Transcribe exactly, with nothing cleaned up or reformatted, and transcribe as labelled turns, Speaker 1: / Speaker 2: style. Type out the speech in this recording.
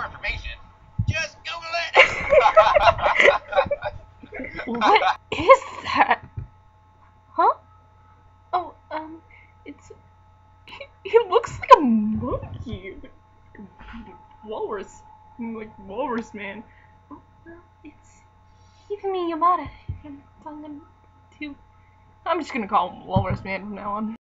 Speaker 1: more information, just Google it.
Speaker 2: What is that? Huh? Oh, um, it's... It looks like a monkey. Walrus. Like, walrus man. Oh, well, it's... Even me, Yamada. I'm telling him to... I'm just gonna call him Walrus Man from now on.